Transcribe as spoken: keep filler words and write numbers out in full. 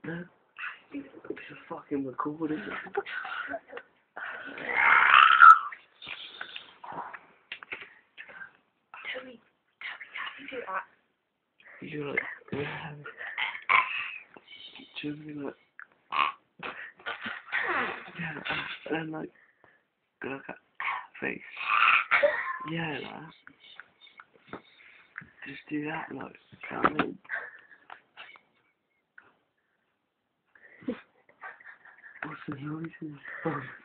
No. It's a fucking recording. Toby, Toby, how do you do that? You're like, yeah. Toby, like, yeah, and then like, go like a face. Yeah, like, just do that, like, you know what I mean? What's the noise in this phone?